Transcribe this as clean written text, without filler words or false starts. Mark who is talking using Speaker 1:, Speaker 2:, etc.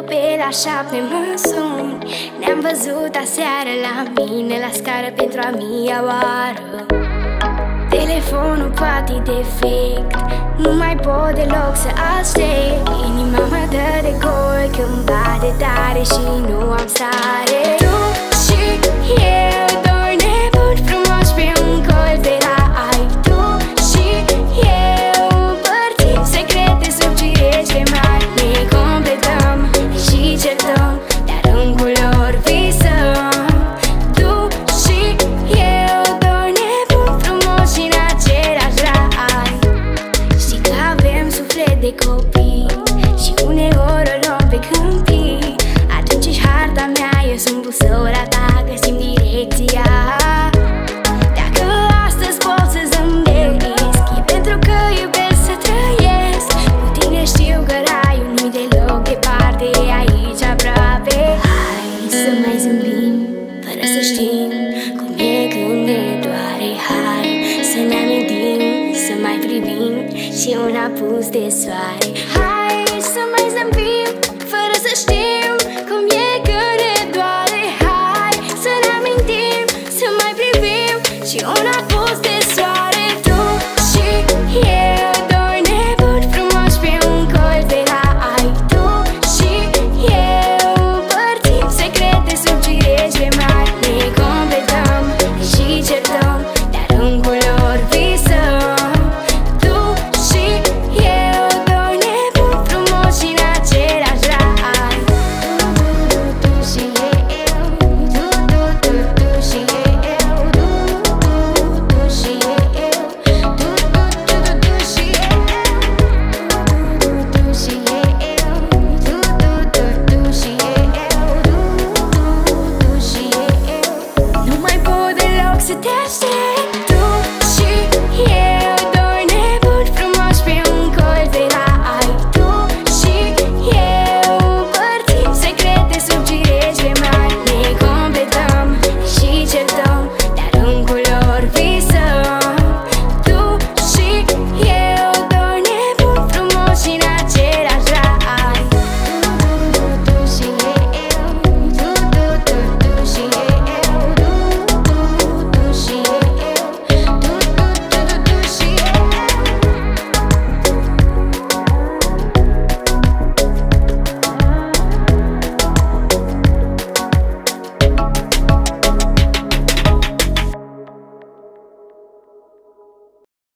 Speaker 1: pe la 7 mă suni. Ne-am văzut aseară la mine la scară pentru a mia oară. Telefonul poate defect, nu mai pot deloc să aștept. Inima mă dă de gol când bate tare și nu am stare. Tu și eu, doi nebuni frumoși pe un colț de la ai. Tu și eu împărțim secrete subțiri ce mari. Ne completăm și certăm, dar în culori visăm. Tu și eu, doi nebuni frumoși în același rai. Știi că avem suflet de copii și uneori o luăm pe câmpii. Atunci ești harta mea, eu sunt busola ta, găsim direcția. Dacă astăzi pot să zâmbesc, e pentru că iubesc să trăiesc. Cu tine știu că raiul nu-i deloc departe.